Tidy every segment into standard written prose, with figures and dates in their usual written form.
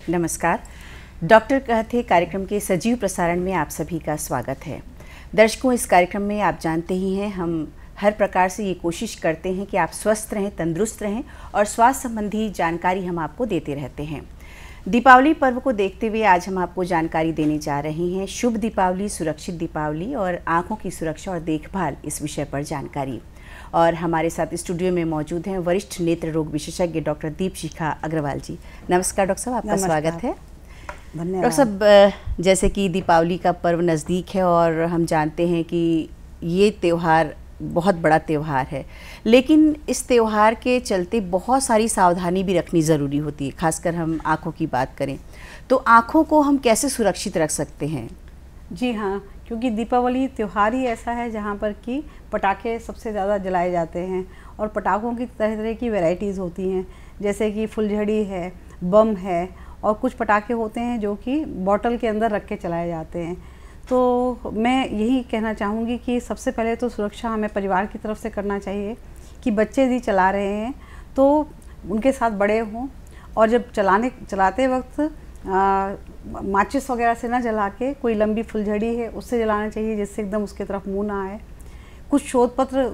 नमस्कार। डॉक्टर कहते कार्यक्रम के सजीव प्रसारण में आप सभी का स्वागत है। दर्शकों, इस कार्यक्रम में आप जानते ही हैं हम हर प्रकार से ये कोशिश करते हैं कि आप स्वस्थ रहें, तंदुरुस्त रहें और स्वास्थ्य संबंधी जानकारी हम आपको देते रहते हैं। दीपावली पर्व को देखते हुए आज हम आपको जानकारी देने जा रहे हैं शुभ दीपावली, सुरक्षित दीपावली और आँखों की सुरक्षा और देखभाल, इस विषय पर जानकारी। और हमारे साथ स्टूडियो में मौजूद हैं वरिष्ठ नेत्र रोग विशेषज्ञ डॉक्टर दीपशिखा अग्रवाल जी। नमस्कार डॉक्टर साहब, आपका स्वागत है। धन्यवाद। डॉक्टर साहब, जैसे कि दीपावली का पर्व नज़दीक है और हम जानते हैं कि ये त्यौहार बहुत बड़ा त्यौहार है, लेकिन इस त्यौहार के चलते बहुत सारी सावधानी भी रखनी ज़रूरी होती है। खासकर हम आँखों की बात करें तो आँखों को हम कैसे सुरक्षित रख सकते हैं? जी हाँ, क्योंकि दीपावली त्यौहार ही ऐसा है जहाँ पर कि पटाखे सबसे ज़्यादा जलाए जाते हैं और पटाखों की तरह तरह की वैरायटीज़ होती हैं, जैसे कि फुलझड़ी है, बम है और कुछ पटाखे होते हैं जो कि बॉटल के अंदर रख के चलाए जाते हैं। तो मैं यही कहना चाहूँगी कि सबसे पहले तो सुरक्षा हमें परिवार की तरफ से करना चाहिए कि बच्चे यदि चला रहे हैं तो उनके साथ बड़े हों और जब चलाते वक्त माचिस वगैरह से ना जला के कोई लंबी फुलझड़ी है उससे जलाना चाहिए, जिससे एकदम उसके तरफ मुंह ना आए। कुछ शोध पत्र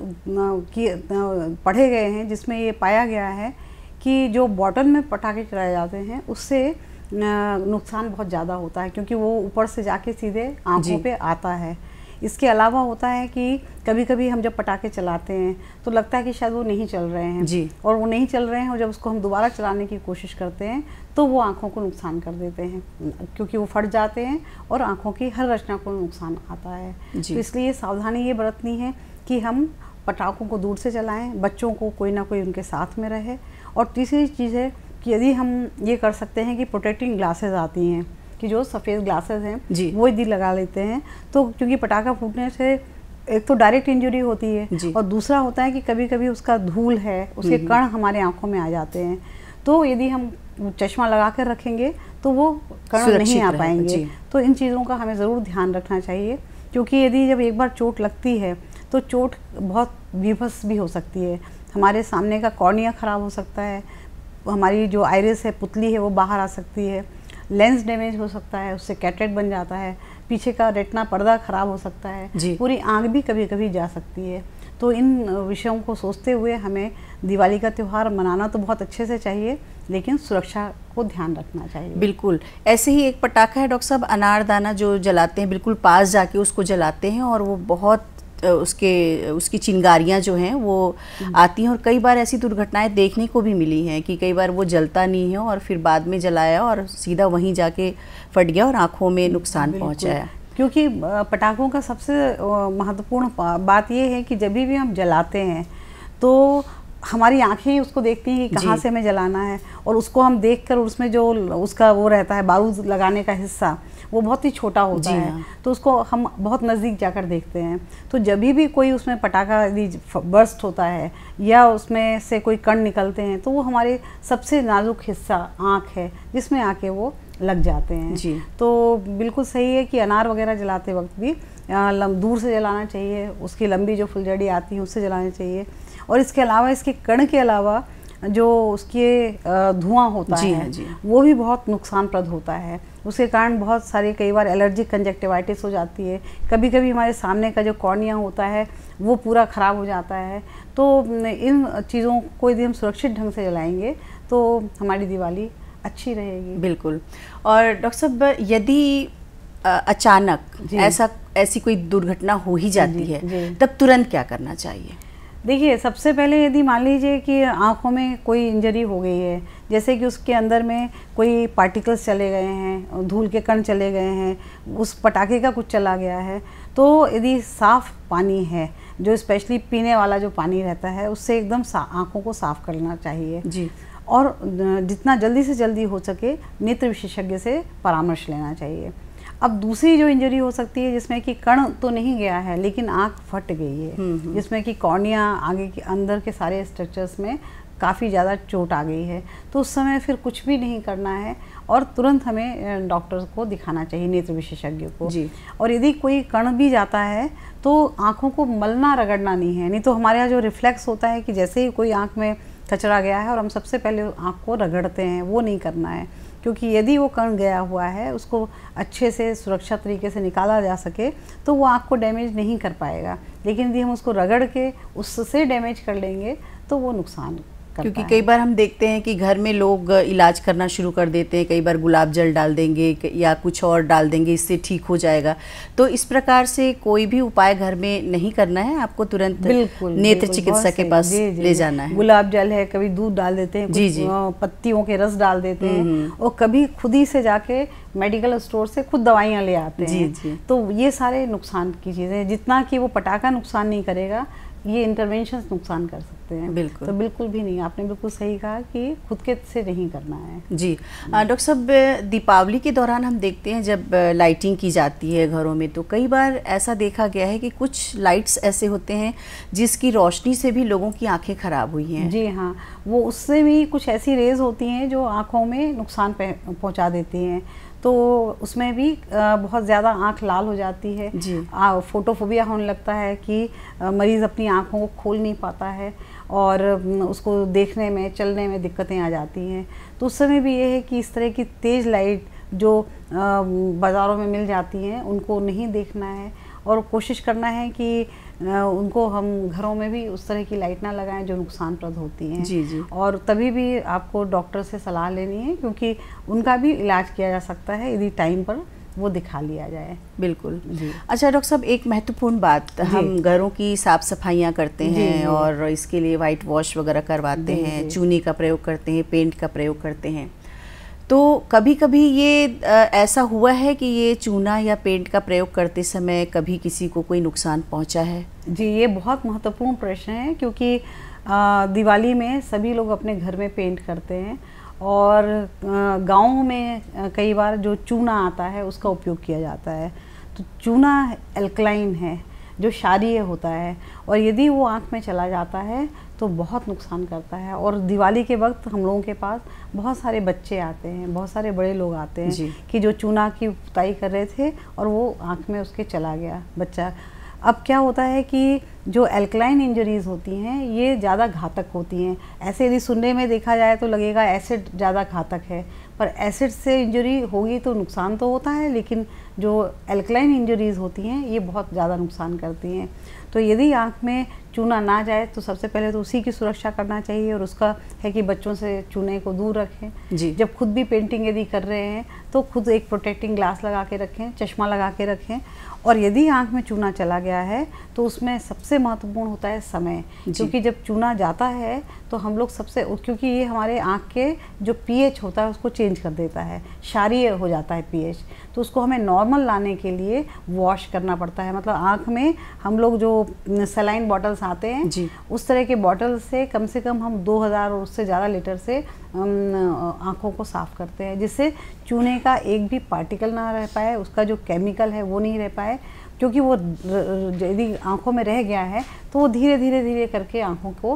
पढ़े गए हैं जिसमें ये पाया गया है कि जो बॉटल में पटाखे चलाए जाते हैं उससे नुकसान बहुत ज़्यादा होता है, क्योंकि वो ऊपर से जाके सीधे आँखों पे आता है। इसके अलावा होता है कि कभी कभी हम जब पटाखे चलाते हैं तो लगता है कि शायद वो नहीं चल रहे हैं जी। और वो नहीं चल रहे हैं और जब उसको हम दोबारा चलाने की कोशिश करते हैं तो वो आँखों को नुकसान कर देते हैं, क्योंकि वो फट जाते हैं और आँखों की हर रचना को नुकसान आता है। तो इसलिए सावधानी ये बरतनी है कि हम पटाखों को दूर से चलाएं, बच्चों को कोई ना कोई उनके साथ में रहे। और तीसरी चीज़ है कि यदि हम ये कर सकते हैं कि प्रोटेक्टिंग ग्लासेस आती हैं, कि जो सफ़ेद ग्लासेस हैं वो यदि लगा लेते हैं तो क्योंकि पटाखा फूटने से एक तो डायरेक्ट इंजरी होती है और दूसरा होता है कि कभी कभी उसका धूल है, उसके कण हमारे आँखों में आ जाते हैं। तो यदि हम चश्मा लगा कर रखेंगे तो वो कण नहीं आ पाएंगे। तो इन चीज़ों का हमें ज़रूर ध्यान रखना चाहिए, क्योंकि यदि जब एक बार चोट लगती है तो चोट बहुत विभत्स भी हो सकती है। हमारे सामने का कॉर्निया ख़राब हो सकता है, हमारी जो आइरिस है, पुतली है, वो बाहर आ सकती है, लेंस डैमेज हो सकता है, उससे कैटरेक्ट बन जाता है, पीछे का रेटिना पर्दा ख़राब हो सकता है, पूरी आँख भी कभी कभी जा सकती है। तो इन विषयों को सोचते हुए हमें दिवाली का त्यौहार मनाना तो बहुत अच्छे से चाहिए, लेकिन सुरक्षा को ध्यान रखना चाहिए। बिल्कुल। ऐसे ही एक पटाखा है डॉक्टर साहब, अनारदाना, जो जलाते हैं, बिल्कुल पास जाके उसको जलाते हैं और वो बहुत उसकी चिंगारियाँ जो हैं वो आती हैं और कई बार ऐसी दुर्घटनाएं देखने को भी मिली हैं कि कई बार वो जलता नहीं है और फिर बाद में जलाया और सीधा वहीं जाके फट गया और आँखों में नुकसान पहुँचाया। क्योंकि पटाखों का सबसे महत्वपूर्ण बात ये है कि जब भी हम जलाते हैं तो हमारी आंखें उसको देखती हैं कि कहाँ से हमें जलाना है, और उसको हम देखकर उसमें जो उसका वो रहता है बारूद लगाने का हिस्सा, वो बहुत ही छोटा होता है। तो उसको हम बहुत नज़दीक जाकर देखते हैं। तो जब भी कोई उसमें पटाखा यदि बर्स्ट होता है या उसमें से कोई कण निकलते हैं तो वो हमारे सबसे नाजुक हिस्सा आँख है, जिसमें आके वो लग जाते हैं। तो बिल्कुल सही है कि अनार वगैरह जलाते वक्त भी दूर से जलाना चाहिए, उसकी लंबी जो फुलझड़ी आती है उससे जलाना चाहिए। और इसके अलावा, इसके कण के अलावा जो उसके धुआं होता है वो भी बहुत नुकसानप्रद होता है। उसके कारण बहुत सारे कई बार एलर्जिक कंजक्टिवाइटिस हो जाती है, कभी कभी हमारे सामने का जो कॉर्निया होता है वो पूरा ख़राब हो जाता है। तो इन चीज़ों को यदि हम सुरक्षित ढंग से जलाएंगे तो हमारी दिवाली अच्छी रहेगी। बिल्कुल। और डॉक्टर साहब, यदि अचानक ऐसी कोई दुर्घटना हो ही जाती है तब तुरंत क्या करना चाहिए? देखिए, सबसे पहले यदि मान लीजिए कि आँखों में कोई इंजरी हो गई है, जैसे कि उसके अंदर में कोई पार्टिकल्स चले गए हैं, धूल के कण चले गए हैं, उस पटाखे का कुछ चला गया है, तो यदि साफ़ पानी है, जो स्पेशली पीने वाला जो पानी रहता है, उससे एकदम आँखों को साफ़ करना चाहिए और जितना जल्दी से जल्दी हो सके नेत्र विशेषज्ञ से परामर्श लेना चाहिए। अब दूसरी जो इंजरी हो सकती है जिसमें कि कण तो नहीं गया है लेकिन आँख फट गई है, जिसमें कि कॉर्निया आगे के अंदर के सारे स्ट्रक्चर्स में काफ़ी ज़्यादा चोट आ गई है, तो उस समय फिर कुछ भी नहीं करना है और तुरंत हमें डॉक्टर को दिखाना चाहिए, नेत्र विशेषज्ञ को। और यदि कोई कण भी जाता है तो आँखों को मलना रगड़ना नहीं है, नहीं तो हमारे यहाँ जो रिफ्लेक्स होता है कि जैसे ही कोई आँख में कचरा गया है और हम सबसे पहले आँख को रगड़ते हैं, वो नहीं करना है। क्योंकि यदि वो कण गया हुआ है उसको अच्छे से सुरक्षा तरीके से निकाला जा सके तो वो आँख को डैमेज नहीं कर पाएगा। लेकिन यदि हम उसको रगड़ के उससे डैमेज कर लेंगे तो वो नुकसान क्योंकि कई बार हम देखते हैं कि घर में लोग इलाज करना शुरू कर देते हैं, कई बार गुलाब जल डाल देंगे या कुछ और डाल देंगे, इससे ठीक हो जाएगा। तो इस प्रकार से कोई भी उपाय घर में नहीं करना है, आपको तुरंत नेत्र चिकित्सक के पास ले जाना है। गुलाब जल है, कभी दूध डाल देते हैं, जी पत्तियों के रस डाल देते हैं, और कभी खुद ही से जाके मेडिकल स्टोर से खुद दवाइयाँ ले आते हैं। तो ये सारे नुकसान की चीज़ें, जितना कि वो पटाखा नुकसान नहीं करेगा, ये इंटरवेंशन नुकसान कर सकते हैं। बिल्कुल। तो बिल्कुल भी नहीं, आपने बिल्कुल सही कहा कि खुद के से नहीं करना है। जी डॉक्टर साहब, दीपावली के दौरान हम देखते हैं जब लाइटिंग की जाती है घरों में, तो कई बार ऐसा देखा गया है कि कुछ लाइट्स ऐसे होते हैं जिसकी रोशनी से भी लोगों की आंखें खराब हुई हैं। जी हाँ, वो उससे भी कुछ ऐसी रेज होती हैं जो आँखों में नुकसान पहुँचा देती हैं। तो उसमें भी बहुत ज़्यादा आँख लाल हो जाती है जी। फोटोफोबिया होने लगता है कि मरीज़ अपनी आँखों को खोल नहीं पाता है और उसको देखने में चलने में दिक्कतें आ जाती हैं। तो उस समय भी ये है कि इस तरह की तेज़ लाइट जो बाज़ारों में मिल जाती हैं उनको नहीं देखना है और कोशिश करना है कि उनको हम घरों में भी उस तरह की लाइट ना लगाएं जो नुकसानप्रद होती हैं। जी। और तभी भी आपको डॉक्टर से सलाह लेनी है, क्योंकि उनका भी इलाज किया जा सकता है यदि टाइम पर वो दिखा लिया जाए। बिल्कुल जी। अच्छा डॉक्टर साहब, एक महत्वपूर्ण बात, हम घरों की साफ़ सफाइयाँ करते हैं और इसके लिए वाइट वॉश वगैरह करवाते हैं, चूने का प्रयोग करते हैं, पेंट का प्रयोग करते हैं। तो कभी कभी ये ऐसा हुआ है कि ये चूना या पेंट का प्रयोग करते समय कभी किसी को कोई नुकसान पहुंचा है? जी, ये बहुत महत्वपूर्ण प्रश्न है, क्योंकि दिवाली में सभी लोग अपने घर में पेंट करते हैं और गाँव में कई बार जो चूना आता है उसका उपयोग किया जाता है। तो चूना एल्कलाइन है, जो क्षारीय होता है, और यदि वो आँख में चला जाता है तो बहुत नुकसान करता है। और दिवाली के वक्त हम लोगों के पास बहुत सारे बच्चे आते हैं, बहुत सारे बड़े लोग आते हैं कि जो चूना की पुताई कर रहे थे और वो आँख में उसके चला गया बच्चा। अब क्या होता है कि जो एल्कलाइन इंजरीज़ होती हैं ये ज़्यादा घातक होती हैं। ऐसे यदि सुनने में देखा जाए तो लगेगा एसिड ज़्यादा घातक है, पर एसिड से इंजरी होगी तो नुकसान तो होता है, लेकिन जो एल्कलाइन इंजरीज़ होती हैं ये बहुत ज़्यादा नुकसान करती हैं। तो यदि आँख में चूना ना जाए तो सबसे पहले तो उसी की सुरक्षा करना चाहिए, और उसका है कि बच्चों से चूने को दूर रखें जी। जब खुद भी पेंटिंग यदि कर रहे हैं तो खुद एक प्रोटेक्टिंग ग्लास लगा के रखें, चश्मा लगा के रखें। और यदि आँख में चूना चला गया है तो उसमें सबसे महत्वपूर्ण होता है समय, क्योंकि जब चूना जाता है तो हम लोग क्योंकि ये हमारे आँख के जो पीएच होता है उसको चेंज कर देता है, क्षारीय हो जाता है पीएच, तो उसको हमें नॉर्मल लाने के लिए वॉश करना पड़ता है। मतलब आँख में हम लोग जो सलाइन बॉटल्स आते हैं जी। उस तरह के बॉटल से कम हम 2000 और उससे ज़्यादा लीटर से आँखों को साफ़ करते हैं, जिससे चूने का एक भी पार्टिकल ना रह पाए, उसका जो केमिकल है वो नहीं रह पाए, क्योंकि वो यदि आँखों में रह गया है तो वो धीरे धीरे करके आँखों को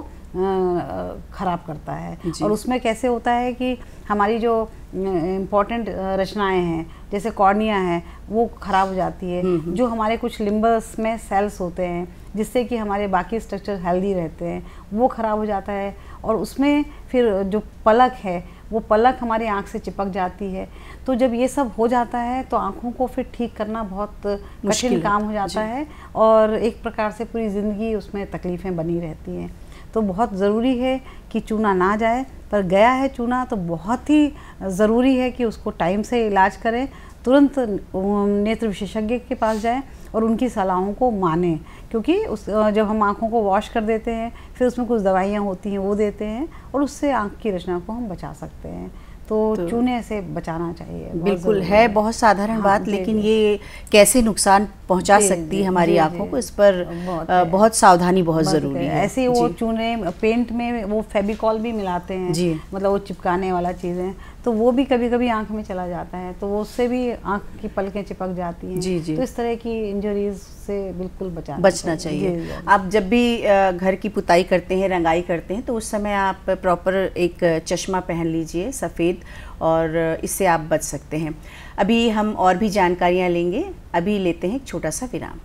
ख़राब करता है। और उसमें कैसे होता है कि हमारी जो इम्पॉर्टेंट रचनाएं हैं जैसे कॉर्निया है वो ख़राब हो जाती है, जो हमारे कुछ लिम्बस में सेल्स होते हैं जिससे कि हमारे बाकी स्ट्रक्चर हेल्दी रहते हैं वो ख़राब हो जाता है, और उसमें फिर जो पलक है वो पलक हमारी आँख से चिपक जाती है। तो जब ये सब हो जाता है तो आँखों को फिर ठीक करना बहुत कठिन काम हो जाता है, और एक प्रकार से पूरी ज़िंदगी उसमें तकलीफ़ें बनी रहती हैं। तो बहुत ज़रूरी है कि चूना ना जाए, पर गया है चूना तो बहुत ही ज़रूरी है कि उसको टाइम से इलाज करें, तुरंत नेत्र विशेषज्ञ के पास जाएं और उनकी सलाहों को मानें, क्योंकि जब हम आँखों को वॉश कर देते हैं फिर उसमें कुछ दवाइयाँ होती हैं वो देते हैं, और उससे आँख की रचना को हम बचा सकते हैं। तो चूने से बचाना चाहिए। बिल्कुल है, बहुत साधारण बात, लेकिन ये कैसे नुकसान पहुंचा सकती है हमारी आंखों को, इस पर बहुत सावधानी बहुत ज़रूरी है। ऐसे वो चूने पेंट में वो फेविकॉल भी मिलाते हैं जी, मतलब वो चिपकाने वाला चीज़ें, तो वो भी कभी कभी आँख में चला जाता है, तो वो उससे भी आँख की पलकें चिपक जाती हैं जी जी। तो इस तरह की इंजरीज से बिल्कुल बचना चाहिए। आप जब भी घर की पुताई करते हैं, रंगाई करते हैं, तो उस समय आप प्रॉपर एक चश्मा पहन लीजिए सफ़ेद, और इससे आप बच सकते हैं। अभी हम और भी जानकारियाँ लेंगे, अभी लेते हैं एक छोटा सा विराम।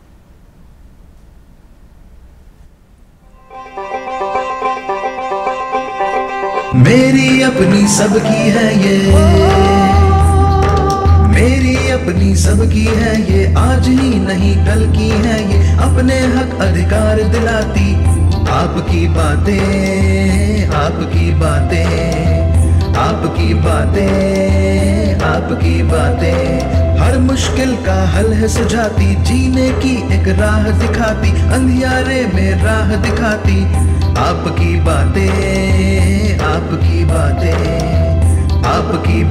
मेरी अपनी सबकी है ये अपनी सबकी है ये, आज ही नहीं कल की है ये, अपने हक अधिकार दिलाती आपकी बातें, आपकी बातें, आपकी बातें, आपकी बातें। हर मुश्किल का हल है सुझाती, जीने की एक राह दिखाती, अंधियारे में राह दिखाती आपकी बातें, आपकी बातें, आपकी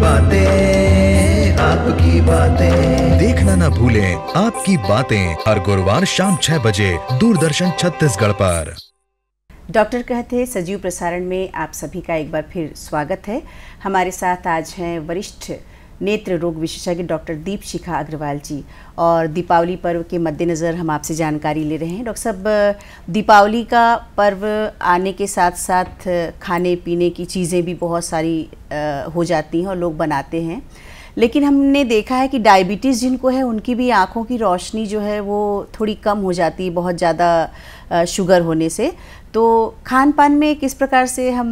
बातें, आपकी बातें। देखना ना भूलें आपकी बातें हर गुरुवार शाम 6 बजे दूरदर्शन छत्तीसगढ़ पर। डॉक्टर कहते सजीव प्रसारण में आप सभी का एक बार फिर स्वागत है। हमारे साथ आज हैं वरिष्ठ नेत्र रोग विशेषज्ञ डॉक्टर दीपशिखा अग्रवाल जी, और दीपावली पर्व के मद्देनज़र हम आपसे जानकारी ले रहे हैं। डॉक्टर साहब, दीपावली का पर्व आने के साथ साथ खाने पीने की चीज़ें भी बहुत सारी हो जाती हैं और लोग बनाते हैं, लेकिन हमने देखा है कि डायबिटीज़ जिनको है उनकी भी आँखों की रोशनी जो है वो थोड़ी कम हो जाती है बहुत ज़्यादा शुगर होने से। तो खान पान में किस प्रकार से हम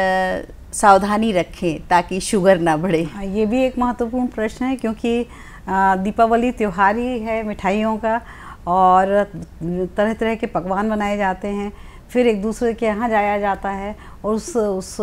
सावधानी रखें ताकि शुगर ना बढ़े? ये भी एक महत्वपूर्ण प्रश्न है, क्योंकि दीपावली त्यौहार ही है मिठाइयों का, और तरह तरह के पकवान बनाए जाते हैं, फिर एक दूसरे के यहाँ जाया जाता है, और उस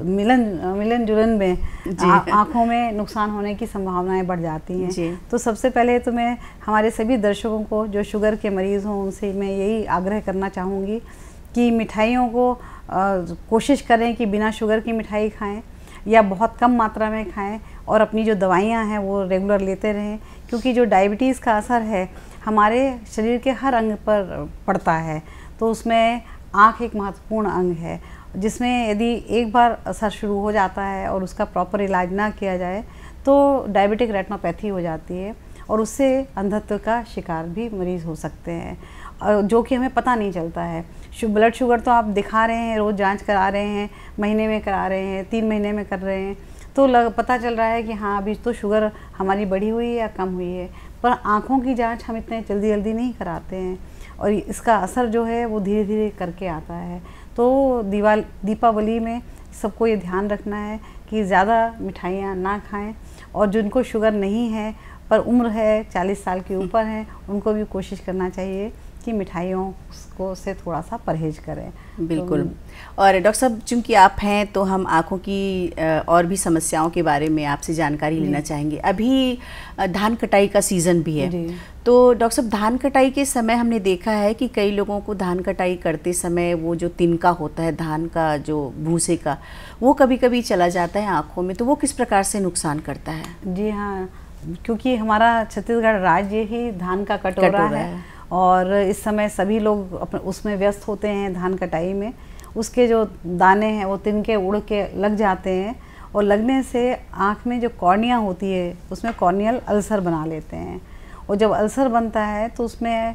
मिलन जुलन में आँखों में नुकसान होने की संभावनाएं बढ़ जाती हैं। तो सबसे पहले तो मैं हमारे सभी दर्शकों को जो शुगर के मरीज़ हों उनसे मैं यही आग्रह करना चाहूँगी कि मिठाइयों को कोशिश करें कि बिना शुगर की मिठाई खाएं या बहुत कम मात्रा में खाएं, और अपनी जो दवाइयां हैं वो रेगुलर लेते रहें, क्योंकि जो डायबिटीज़ का असर है हमारे शरीर के हर अंग पर पड़ता है। तो उसमें आँख एक महत्वपूर्ण अंग है, जिसमें यदि एक बार असर शुरू हो जाता है और उसका प्रॉपर इलाज ना किया जाए तो डायबिटिक रेटिनोपैथी हो जाती है, और उससे अंधत्व का शिकार भी मरीज़ हो सकते हैं, जो कि हमें पता नहीं चलता है। ब्लड शुगर तो आप दिखा रहे हैं, रोज़ जांच करा रहे हैं, महीने में करा रहे हैं, 3 महीने में कर रहे हैं, तो पता चल रहा है कि हाँ अभी तो शुगर हमारी बढ़ी हुई है या कम हुई है, पर आँखों की जांच हम इतने जल्दी नहीं कराते हैं, और इसका असर जो है वो धीरे धीरे करके आता है। तो दीपावली में सबको ये ध्यान रखना है कि ज़्यादा मिठाइयाँ ना खाएँ, और जिनको शुगर नहीं है पर उम्र है 40 साल के ऊपर है, उनको भी कोशिश करना चाहिए कि मिठाइयों को से थोड़ा सा परहेज करें। बिल्कुल। और डॉक्टर साहब, चूँकि आप हैं तो हम आँखों की और भी समस्याओं के बारे में आपसे जानकारी लेना चाहेंगे। अभी धान कटाई का सीज़न भी है, तो डॉक्टर साहब धान कटाई के समय हमने देखा है कि कई लोगों को धान कटाई करते समय वो जो तिनका होता है धान का, जो भूसे का, वो कभी कभी चला जाता है आँखों में, तो वो किस प्रकार से नुकसान करता है? जी हाँ, क्योंकि हमारा छत्तीसगढ़ राज्य ही धान का कटोरा है, और इस समय सभी लोग उसमें व्यस्त होते हैं धान कटाई में। उसके जो दाने हैं वो तिनके उड़ के लग जाते हैं, और लगने से आँख में जो कॉर्निया होती है उसमें कॉर्नियल अल्सर बना लेते हैं, और जब अल्सर बनता है तो उसमें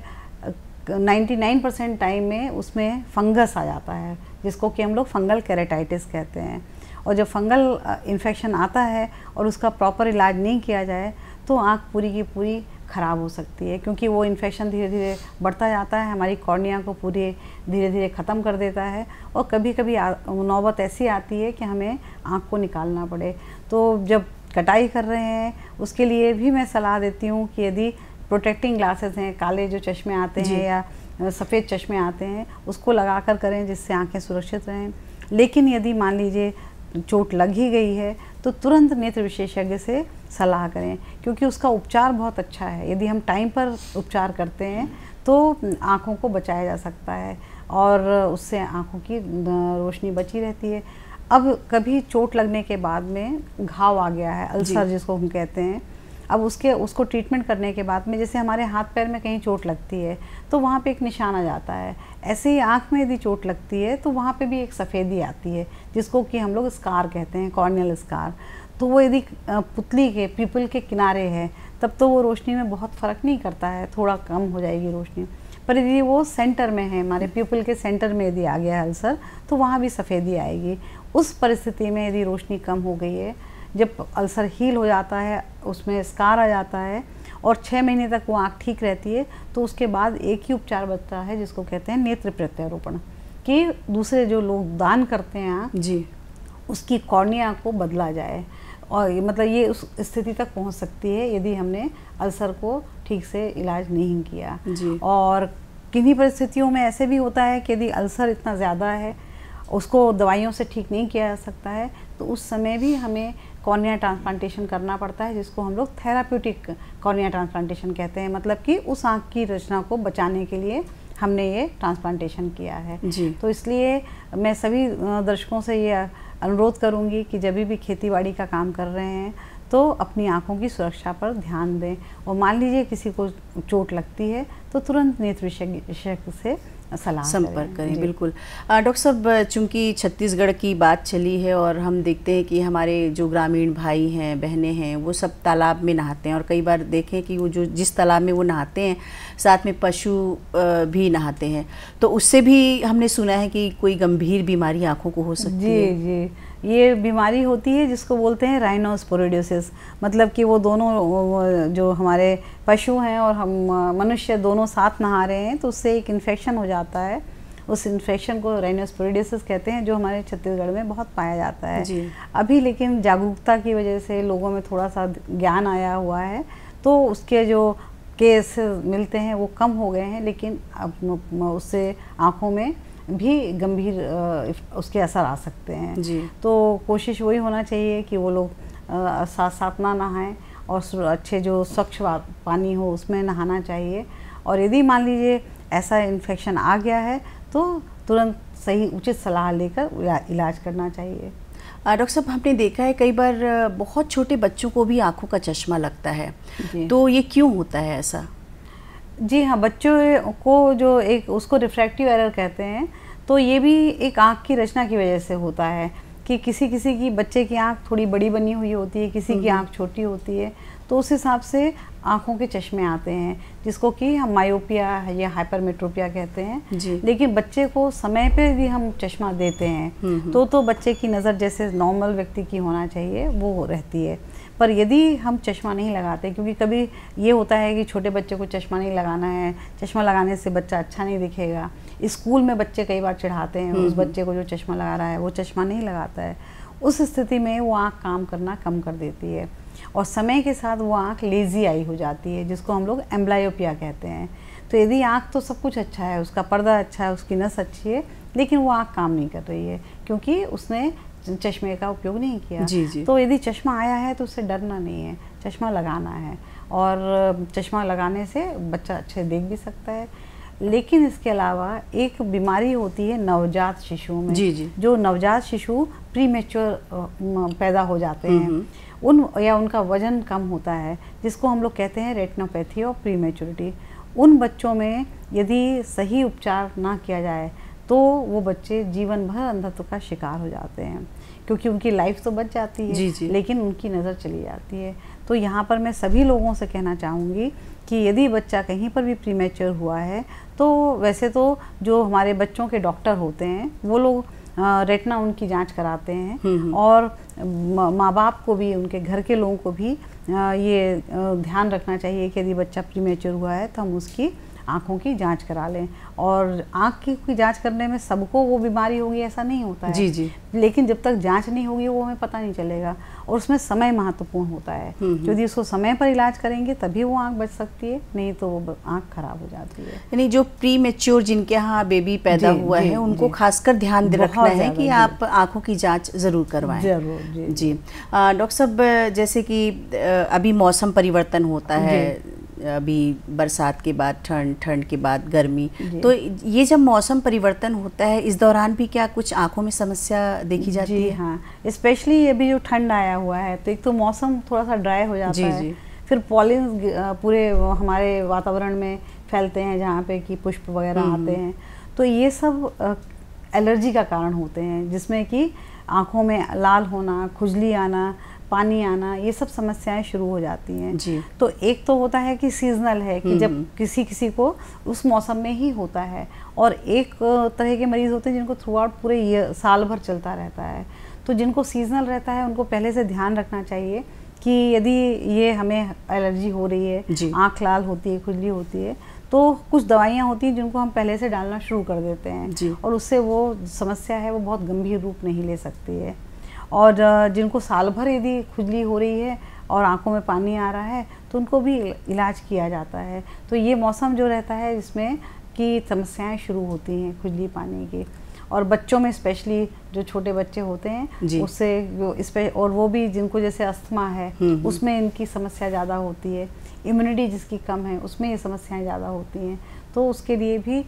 99% टाइम में उसमें फंगस आ जाता है, जिसको कि हम लोग फंगल केरेटाइटिस कहते हैं। और जब फंगल इन्फेक्शन आता है और उसका प्रॉपर इलाज नहीं किया जाए तो आँख पूरी की पूरी ख़राब हो सकती है, क्योंकि वो इन्फेक्शन धीरे धीरे बढ़ता जाता है, हमारी कॉर्निया को पूरे धीरे धीरे ख़त्म कर देता है, और कभी कभी नौबत ऐसी आती है कि हमें आँख को निकालना पड़े। तो जब कटाई कर रहे हैं उसके लिए भी मैं सलाह देती हूँ कि यदि प्रोटेक्टिंग ग्लासेस हैं, काले जो चश्मे आते हैं या सफ़ेद चश्मे आते हैं, उसको लगा कर करें जिससे आँखें सुरक्षित रहें। लेकिन यदि मान लीजिए चोट लग ही गई है तो तुरंत नेत्र विशेषज्ञ से सलाह करें, क्योंकि उसका उपचार बहुत अच्छा है। यदि हम टाइम पर उपचार करते हैं तो आँखों को बचाया जा सकता है, और उससे आँखों की रोशनी बची रहती है। अब कभी चोट लगने के बाद में घाव आ गया है, अल्सर जिसको हम कहते हैं, अब उसको ट्रीटमेंट करने के बाद में, जैसे हमारे हाथ पैर में कहीं चोट लगती है तो वहाँ पे एक निशान आ जाता है, ऐसे ही आँख में यदि चोट लगती है तो वहाँ पे भी एक सफ़ेदी आती है, जिसको कि हम लोग स्कार कहते हैं, कॉर्नियल स्कार। तो वो यदि पुतली के पीपल के किनारे है तब तो वो रोशनी में बहुत फ़र्क नहीं करता है, थोड़ा कम हो जाएगी रोशनी, पर यदि वो सेंटर में है, हमारे प्यूपल के सेंटर में यदि आ गया है अल्सर, तो वहाँ भी सफ़ेदी आएगी। उस परिस्थिति में यदि रोशनी कम हो गई है, जब अल्सर हील हो जाता है, उसमें स्कार आ जाता है और 6 महीने तक वो आँख ठीक रहती है, तो उसके बाद एक ही उपचार बचता है जिसको कहते हैं नेत्र प्रत्यारोपण, कि दूसरे जो लोग दान करते हैं आँख जी, उसकी कॉर्निया को बदला जाए और मतलब ये उस स्थिति तक पहुंच सकती है यदि हमने अल्सर को ठीक से इलाज नहीं किया जी। और किन्हीं परिस्थितियों में ऐसे भी होता है कि यदि अल्सर इतना ज़्यादा है, उसको दवाइयों से ठीक नहीं किया जा सकता है, तो उस समय भी हमें कॉर्निया ट्रांसप्लांटेशन करना पड़ता है, जिसको हम लोग थेराप्यूटिक कॉर्निया ट्रांसप्लांटेशन कहते हैं। मतलब कि उस आँख की रचना को बचाने के लिए हमने ये ट्रांसप्लांटेशन किया है जी। तो इसलिए मैं सभी दर्शकों से ये अनुरोध करूंगी कि जब भी खेतीबाड़ी का काम कर रहे हैं तो अपनी आँखों की सुरक्षा पर ध्यान दें, और मान लीजिए किसी को चोट लगती है तो तुरंत नेत्र विशेषज्ञ से सलाह संपर्क करें। बिल्कुल डॉक्टर साहब, चूँकि छत्तीसगढ़ की बात चली है और हम देखते हैं कि हमारे जो ग्रामीण भाई हैं बहनें हैं वो सब तालाब में नहाते हैं, और कई बार देखें कि वो जो जिस तालाब में वो नहाते हैं साथ में पशु भी नहाते हैं, तो उससे भी हमने सुना है कि कोई गंभीर बीमारी आँखों को हो सकती है। जी जी, ये बीमारी होती है जिसको बोलते हैं राइनोस्पोरिडोसिस। मतलब कि वो दोनों जो हमारे पशु हैं और हम मनुष्य दोनों साथ नहा रहे हैं तो उससे एक इन्फेक्शन हो जाता है। उस इन्फेक्शन को राइनोस्पोरिडोसिस कहते हैं, जो हमारे छत्तीसगढ़ में बहुत पाया जाता है जी। अभी। लेकिन जागरूकता की वजह से लोगों में थोड़ा सा ज्ञान आया हुआ है तो उसके जो केस मिलते हैं वो कम हो गए हैं, लेकिन अब उससे आँखों में भी गंभीर उसके असर आ सकते हैं जी। तो कोशिश वही होना चाहिए कि वो लोग साथ साथ ना नहाएं और अच्छे जो स्वच्छ पानी हो उसमें नहाना चाहिए। और यदि मान लीजिए ऐसा इन्फेक्शन आ गया है तो तुरंत सही उचित सलाह लेकर इलाज करना चाहिए। डॉक्टर साहब, हमने देखा है कई बार बहुत छोटे बच्चों को भी आँखों का चश्मा लगता है, तो ये क्यों होता है ऐसा? जी हाँ, बच्चों को जो एक उसको रिफ्रैक्टिव एरर कहते हैं, तो ये भी एक आँख की रचना की वजह से होता है कि किसी किसी की बच्चे की आँख थोड़ी बड़ी बनी हुई होती है, किसी की आँख छोटी होती है, तो उस हिसाब से आँखों के चश्मे आते हैं जिसको कि हम मायोपिया या हाइपरमेट्रोपिया कहते हैं जी। लेकिन बच्चे को समय पे यदि हम चश्मा देते हैं तो बच्चे की नज़र जैसे नॉर्मल व्यक्ति की होना चाहिए वो रहती है। पर यदि हम चश्मा नहीं लगाते, क्योंकि कभी ये होता है कि छोटे बच्चे को चश्मा नहीं लगाना है, चश्मा लगाने से बच्चा अच्छा नहीं दिखेगा। स्कूल में बच्चे कई बार चिढ़ाते हैं उस बच्चे को जो चश्मा लगा रहा है, वो चश्मा नहीं लगाता है। उस स्थिति में वो आँख काम करना कम कर देती है और समय के साथ वो आँख लेज़ी आई हो जाती है, जिसको हम लोग एम्ब्लायोपिया कहते हैं। तो यदि आँख तो सब कुछ अच्छा है, उसका पर्दा अच्छा है, उसकी नस अच्छी है, लेकिन वो आँख काम नहीं कर रही है क्योंकि उसने चश्मे का उपयोग नहीं किया। जी जी। तो यदि चश्मा आया है तो उससे डरना नहीं है, चश्मा लगाना है, और चश्मा लगाने से बच्चा अच्छे देख भी सकता है। लेकिन इसके अलावा एक बीमारी होती है नवजात शिशुओं में। जी जी। जो नवजात शिशु प्रीमेच्योर पैदा हो जाते हैं उनका वजन कम होता है, जिसको हम लोग कहते हैं रेटिनोपैथी और प्रीमेच्योरिटी। उन बच्चों में यदि सही उपचार ना किया जाए तो वो बच्चे जीवन भर अंधत्व का शिकार हो जाते हैं, क्योंकि उनकी लाइफ तो बच जाती है। जी जी। लेकिन उनकी नज़र चली जाती है। तो यहाँ पर मैं सभी लोगों से कहना चाहूँगी कि यदि बच्चा कहीं पर भी प्रीमेच्योर हुआ है तो वैसे तो जो हमारे बच्चों के डॉक्टर होते हैं वो लोग रेटिना उनकी जांच कराते हैं, और माँ बाप को भी, उनके घर के लोगों को भी ये ध्यान रखना चाहिए कि यदि बच्चा प्रीमेच्योर हुआ है तो हम उसकी आँखों की जांच करा लें। और आँख की जांच करने में सबको वो बीमारी होगी ऐसा नहीं होता है। जी जी। लेकिन जब तक जांच नहीं होगी वो हमें पता नहीं चलेगा, और उसमें समय महत्वपूर्ण होता है। यदि उसको समय पर इलाज करेंगे तभी वो आँख बच सकती है, नहीं तो वो आँख खराब हो जाती है। यानी जो प्री मेच्योर जिनके यहाँ बेबी पैदा हुआ है उनको खासकर ध्यान रखना है कि आप आँखों की जांच ज़रूर करवाएं। जरूर जी। डॉक्टर साहब, जैसे कि अभी मौसम परिवर्तन होता है, अभी बरसात के बाद ठंड के बाद गर्मी, तो ये जब मौसम परिवर्तन होता है इस दौरान भी क्या कुछ आंखों में समस्या देखी जाती है? हाँ, स्पेशली अभी जो ठंड आया हुआ है तो एक तो मौसम थोड़ा सा ड्राई हो जाता है। जी। फिर पॉलिन पूरे हमारे वातावरण में फैलते हैं जहाँ पे कि पुष्प वगैरह आते हैं, तो ये सब एलर्जी का कारण होते हैं, जिसमें कि आँखों में लाल होना, खुजली आना, पानी आना, ये सब समस्याएं शुरू हो जाती हैं जी। तो एक तो होता है कि सीजनल है कि जब किसी को उस मौसम में ही होता है, और एक तरह के मरीज़ होते हैं जिनको थ्रू आउट पूरे साल भर चलता रहता है। तो जिनको सीजनल रहता है उनको पहले से ध्यान रखना चाहिए कि यदि ये हमें एलर्जी हो रही है, आँख लाल होती है, खुजली होती है, तो कुछ दवाइयाँ होती हैं जिनको हम पहले से डालना शुरू कर देते हैं, और उससे वो समस्या है वो बहुत गंभीर रूप नहीं ले सकती है। और जिनको साल भर यदि खुजली हो रही है और आंखों में पानी आ रहा है तो उनको भी इलाज किया जाता है। तो ये मौसम जो रहता है इसमें की समस्याएं शुरू होती हैं खुजली पानी की, और बच्चों में स्पेशली जो छोटे बच्चे होते हैं उससे इस पे, और वो भी जिनको जैसे अस्थमा है उसमें इनकी समस्या ज़्यादा होती है, इम्यूनिटी जिसकी कम है उसमें ये समस्याएं ज़्यादा होती हैं। तो उसके लिए भी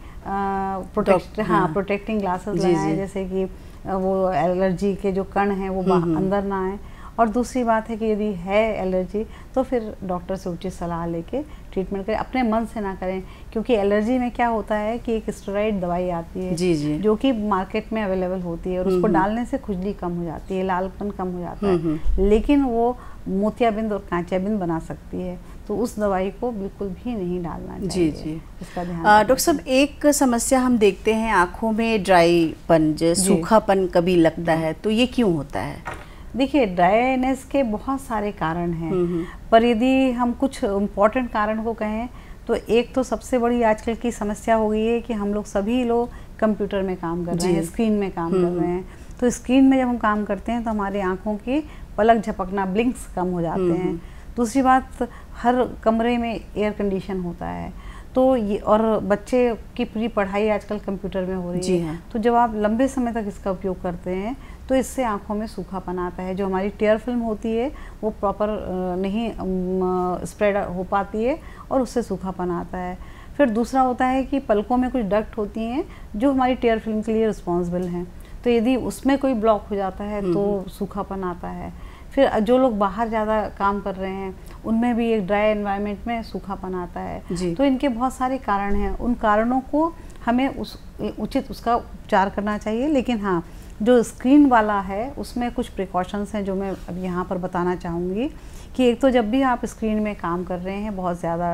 प्रोटेक्टिंग ग्लासेस लगाएं, जैसे कि वो एलर्जी के जो कण हैं वो अंदर ना आए। और दूसरी बात है कि यदि है एलर्जी तो फिर डॉक्टर से उचित सलाह लेके ट्रीटमेंट करें, अपने मन से ना करें, क्योंकि एलर्जी में क्या होता है कि एक स्टेरॉइड दवाई आती है जो कि मार्केट में अवेलेबल होती है और उसको डालने से खुजली कम हो जाती है, लालपन कम हो जाता है, लेकिन वो मोतियाबिंद और कांचाबिंद बना सकती है, तो उस दवाई को बिल्कुल भी नहीं डालना चाहिए। इसका ध्यान डॉक्टर साहब, एक समस्या हम देखते हैं आँखों में ड्राईपन, सूखापन कभी लगता है, तो ये क्यों होता है? देखिए, ड्राइनेस के बहुत सारे कारण हैं, पर यदि हम कुछ इम्पोर्टेंट कारण को कहें तो एक तो सबसे बड़ी आजकल की समस्या हो गई है कि हम लोग सभी लोग कंप्यूटर में काम कर रहे हैं, स्क्रीन में काम कर रहे हैं। तो स्क्रीन में जब हम काम करते हैं तो हमारी आंखों की पलक झपकना, ब्लिंक्स कम हो जाते हैं। दूसरी बात, हर कमरे में एयर कंडीशन होता है, तो ये, और बच्चे की पूरी पढ़ाई आजकल कंप्यूटर में हो रही है, तो जब आप लंबे समय तक इसका उपयोग करते हैं तो इससे आंखों में सूखापन आता है। जो हमारी टेयर फिल्म होती है वो प्रॉपर नहीं स्प्रेड हो पाती है और उससे सूखापन आता है। फिर दूसरा होता है कि पलकों में कुछ डक्ट होती हैं जो हमारी टेयर फिल्म के लिए रिस्पॉन्सिबल हैं, तो यदि उसमें कोई ब्लॉक हो जाता है तो सूखापन आता है। फिर जो लोग बाहर ज़्यादा काम कर रहे हैं उनमें भी एक ड्राई एनवायरनमेंट में सूखापन आता है। तो इनके बहुत सारे कारण हैं, उन कारणों को हमें उचित उसका उपचार करना चाहिए। लेकिन हाँ, जो स्क्रीन वाला है उसमें कुछ प्रिकॉशंस हैं जो मैं अब यहाँ पर बताना चाहूँगी कि एक तो जब भी आप स्क्रीन में काम कर रहे हैं बहुत ज़्यादा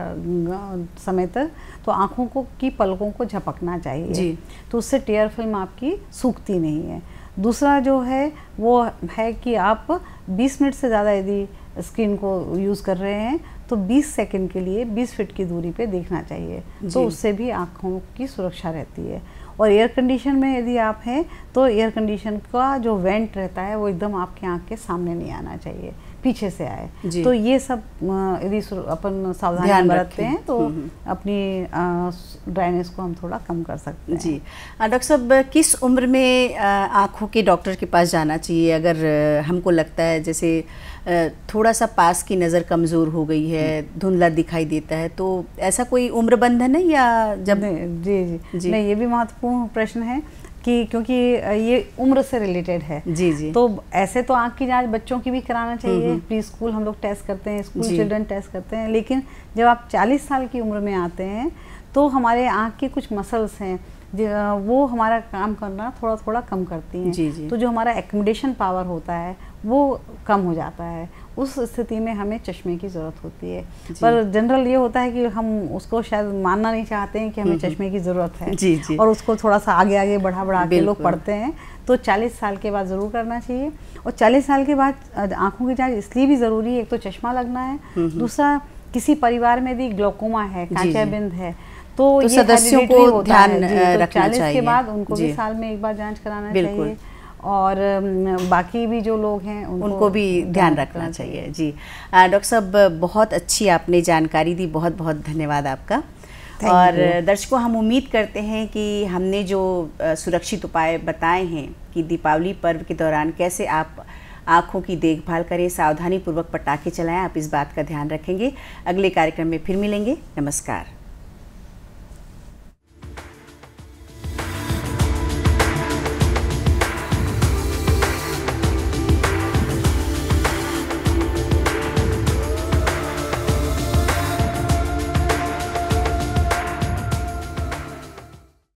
समय तक, तो आँखों को की पलकों को झपकना चाहिए, तो उससे टेयर फिल्म आपकी सूखती नहीं है। दूसरा जो है वो है कि आप 20 मिनट से ज़्यादा यदि स्क्रीन को यूज़ कर रहे हैं तो 20 सेकंड के लिए 20 फीट की दूरी पे देखना चाहिए, तो उससे भी आँखों की सुरक्षा रहती है। और एयर कंडीशन में यदि आप हैं तो एयर कंडीशन का जो वेंट रहता है वो एकदम आपके आँख के सामने नहीं आना चाहिए, पीछे से आए। तो ये सब यदि अपन सावधानी बरतते हैं तो अपनी ड्राइनेस को हम थोड़ा कम कर सकते हैं। डॉक्टर साहब, किस उम्र में आँखों के डॉक्टर के पास जाना चाहिए अगर हमको लगता है जैसे थोड़ा सा पास की नज़र कमज़ोर हो गई है, धुंधला दिखाई देता है, तो ऐसा कोई उम्र बंधन है या जब? जी, नहीं, ये भी महत्वपूर्ण प्रश्न है कि क्योंकि ये उम्र से रिलेटेड है। तो ऐसे तो आँख की जांच बच्चों की भी कराना चाहिए, प्री स्कूल हम लोग टेस्ट करते हैं, स्कूल चिल्ड्रन टेस्ट करते हैं, लेकिन जब आप 40 साल की उम्र में आते हैं तो हमारे आँख की कुछ मसल्स हैं वो हमारा काम करना थोड़ा थोड़ा कम करती हैं। तो जो हमारा एकोमोडेशन पावर होता है वो कम हो जाता है, उस स्थिति में हमें चश्मे की ज़रूरत होती है। पर जनरल ये होता है कि हम उसको शायद मानना नहीं चाहते हैं कि हमें चश्मे की ज़रूरत है, और उसको थोड़ा सा आगे आगे बढ़ा के लोग पढ़ते हैं। तो 40 साल के बाद ज़रूर करना चाहिए। और 40 साल के बाद आँखों की जाँच इसलिए भी ज़रूरी है, एक तो चश्मा लगना है, दूसरा किसी परिवार में यदि ग्लोकोमा है, कांचाबिंद है, तो ये सदस्यों को ध्यान रखना चाहिए। 40 के बाद उनको भी साल में एक बार जांच कराना चाहिए, और बाकी भी जो लोग हैं उनको भी ध्यान रखना चाहिए। जी डॉक्टर साहब, बहुत अच्छी आपने जानकारी दी, बहुत बहुत धन्यवाद आपका। और दर्शकों, हम उम्मीद करते हैं कि हमने जो सुरक्षित उपाय बताए हैं कि दीपावली पर्व के दौरान कैसे आप आँखों की देखभाल करें, सावधानी पूर्वक पटाखे चलाएं, आप इस बात का ध्यान रखेंगे। अगले कार्यक्रम में फिर मिलेंगे। नमस्कार।